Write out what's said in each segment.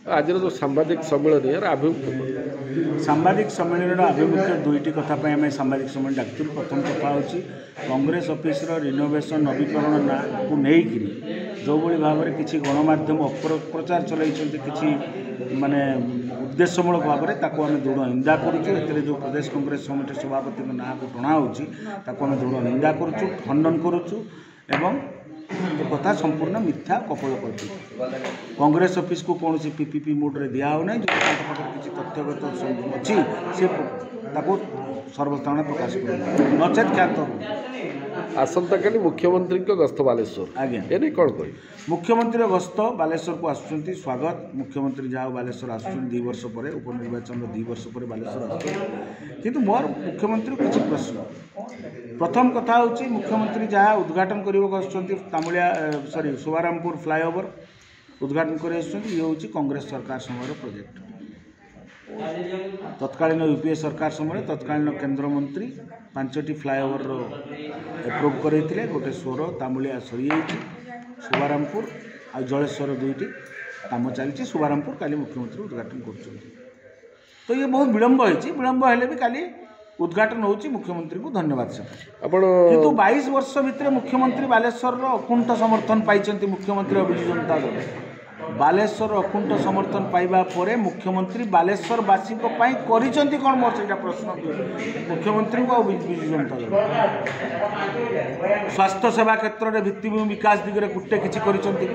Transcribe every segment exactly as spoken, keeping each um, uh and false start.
आज जो सांबादिक सम्मेलन यार आभिमुख्य सांबादिक सम्मेलन आभिमुख्य दुईटी कथा आम सांबादिक सम्मेलन डाक्तु प्रथम कथा हूँ कांग्रेस ऑफिस रिनोवेशन नवीकरण ना को लेकिन जो भाई भाव में किसी गणमाध्यम अपप्रचार चलती किसी माने उद्देश्यमूलक भाव में ताको आम दृढ़ निंदा करुँ जो प्रदेश कांग्रेस कमिटी सभापति ना को टणा होम दृढ़ निंदा करुँ खंडन करुँ एवं ये कथा संपूर्ण मिथ्या कपोलकल्पित कांग्रेस ऑफिस को कौन सी पीपीपी मोड रे दिया होना जो किसी तथ्यगत अच्छी से सर्वसाधारण प्रकाश कर नचेत ख्यात आसंता काली मुख्यमंत्री गस्त बालेश्वर आज्ञा ये कौन कह मुख्यमंत्री गस्त बालेश्वर को आसुँच स्वागत मुख्यमंत्री जहाँ बालेश्वर आसुँच दी वर्ष पर उपनिर्वाचन दी वर्ष पर बालेश्वर आस किंतु मोर मुख्यमंत्री किसी प्रश्न प्रथम कथा हूँ मुख्यमंत्री जहाँ उद्घाटन करने तामुलिया सॉरी शुभारामपुर फ्लाईओवर उद्घाटन कर ये हूँ कांग्रेस सरकार समय प्रोजेक्ट तत्कालीन यूपीए सरकार समय तत्कालीन केंद्र मंत्री पांचटी फ्लाईओवर एप्रूव करते गोटे स्वर तामुलिया सरी शुभारामपुर आ जलेश्वर दुईटी काम चलती शुभारामपुर काली मुख्यमंत्री उद्घाटन कर तो ये बहुत विलंब होती विलंब हेले भी काली उद्घाटन होची मुख्यमंत्री को धन्यवाद से किंतु बाईस वर्ष भितर मुख्यमंत्री बालेश्वर अकुंठ समर्थन पाई मुख्यमंत्री अभिजू जनता दल बालेश्वर अकुंठ समर्थन पाइबा परे मुख्यमंत्री बालेश्वर वासी करिसेंती कौन मोर से प्रश्न मुख्यमंत्री को विजु जनता दल स्वास्थ्य सेवा क्षेत्र में भित्तिभूमि विकास दिगरे गुटे किसी करिसेंती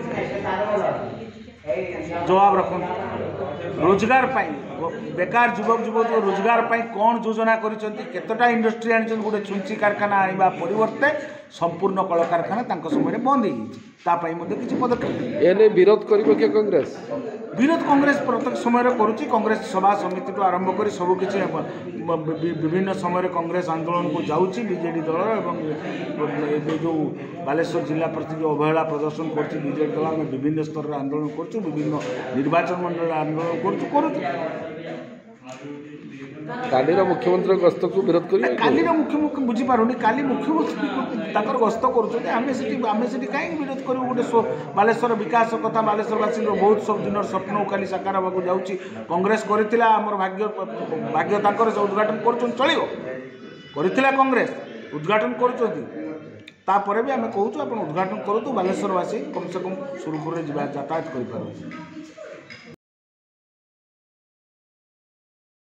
जवाब रखु रोजगार पाई बेकार युवक युवती रोजगार पाई कौन योजना करता इंडस्ट्री आनी गोटे छुंची कारखाना आने परिवर्ते संपूर्ण कल कारखाना समय बंद हो किसी पदक्षेप एने विरोध कर कांग्रेस विरोध कांग्रेस प्रत्येक समय करुच्ची कांग्रेस सभा समिति तो आरंभ कर सबकि विभिन्न समय कांग्रेस आंदोलन को जाऊँगी बीजेडी दल और जो बालेश्वर जिला प्रति जो अवहेला प्रदर्शन कर बीजेडी दल आम विभिन्न स्तर आंदोलन कर विभिन्न निर्वाचन मंडल आंदोलन कर काली मुख्यमंत्री गस्त को विरोध कर काली मुख्यमंत्री बुझीपारूनी काली मुख्यमंत्री गस्त करें कहीं विरोध कर गोटे बालेश्वर विकास कथा बालेश्वरवासी बहुत सब दिन स्वप्न काली साकार होगा जाऊँगी कांग्रेस करथिला हमर भाग्य भाग्य तांकर से उद्घाटन कर चलो करथिला कांग्रेस उद्घाटन कर भी आम कहूँ आप उद्घाटन करूँ बालेश्वरवासी कम से कम सुरखुर में जातायात कर